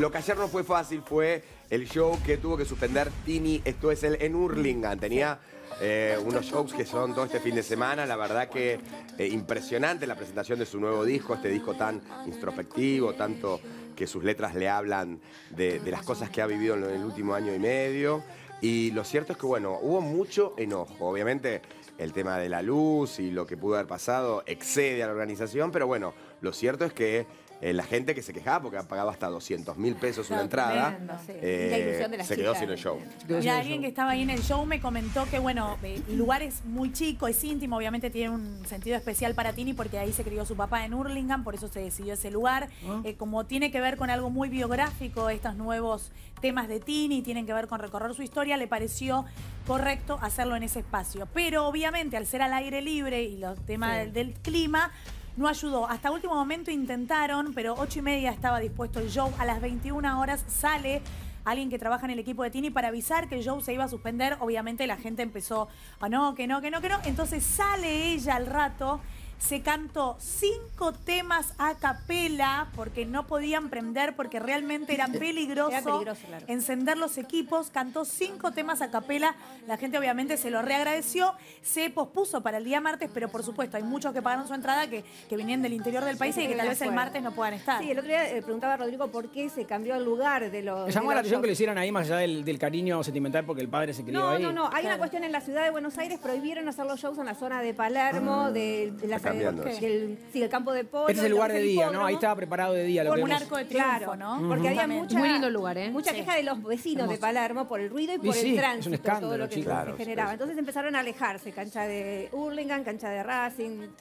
Lo que ayer no fue fácil fue el show que tuvo que suspender Tini, esto es el en Hurlingham. Tenía unos shows que son todo este fin de semana. La verdad que impresionante la presentación de su nuevo disco, este disco tan introspectivo, tanto que sus letras le hablan de las cosas que ha vivido en el último año y medio. Y lo cierto es que, bueno, hubo mucho enojo. Obviamente el tema de la luz y lo que pudo haber pasado excede a la organización, pero bueno, lo cierto es que la gente que se quejaba porque ha pagado hasta 200.000 pesos una entrada, sí. Y la ilusión de las se quedó chicas. sin el show. Mira, alguien que estaba ahí en el show me comentó que, bueno, el lugar es muy chico, es íntimo, obviamente tiene un sentido especial para Tini porque ahí se crió su papá en Hurlingham, por eso se decidió ese lugar. Como tiene que ver con algo muy biográfico, estos nuevos temas de Tini tienen que ver con recorrer su historia, le pareció correcto hacerlo en ese espacio. Pero obviamente al ser al aire libre y los temas del clima, no ayudó. Hasta último momento intentaron, pero 8:30 estaba dispuesto el show. A las 21 horas sale alguien que trabaja en el equipo de Tini para avisar que el show se iba a suspender. Obviamente la gente empezó, no, que no. Entonces sale ella al rato. Se cantó 5 temas a capela porque no podían prender, porque realmente era peligroso, claro. encender los equipos. Cantó 5 temas a capela. La gente obviamente se lo reagradeció. Se pospuso para el día martes, pero por supuesto hay muchos que pagaron su entrada que vienen del interior del país y que tal vez el martes no puedan estar. Sí, el otro día preguntaba a Rodrigo por qué se cambió el lugar de los... Me llamó la atención que lo hicieran ahí más allá del cariño sentimental porque el padre se crió ahí. No. Hay una cuestión en la ciudad de Buenos Aires, prohibieron hacer los shows en la zona de Palermo, de la el campo de polo. Este es el lugar de día, ¿no? Ahí estaba preparado de día. Por un arco de triunfo, ¿no? Porque había mucha, muy lindo lugar, ¿eh? mucha queja de los vecinos de Palermo por el ruido y por el tránsito, es un escándalo, todo lo que chicos. se generaba. Entonces empezaron a alejarse, cancha de Hurlingham, cancha de Racing,